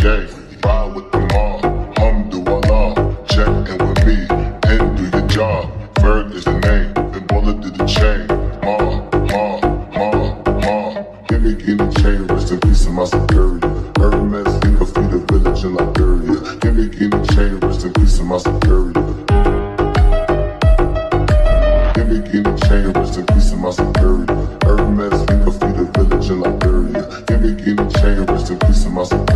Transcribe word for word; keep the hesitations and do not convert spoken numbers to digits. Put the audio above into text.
J, ride with the mob, Alhamdulillah, check in with me, and do your job. Bird is the name, and bullet to the chain. Ma, ma, ma, ma. Give me, give me chain, rest in peace of my superior. Hermes, in the feet of village in Liberia. Give me, give me chain, rest in peace of my superior. Give me, give me chain, rest in peace of my superior. Hermes, in the feet of village in Liberia. Give me, give me chain, rest in peace of my superior.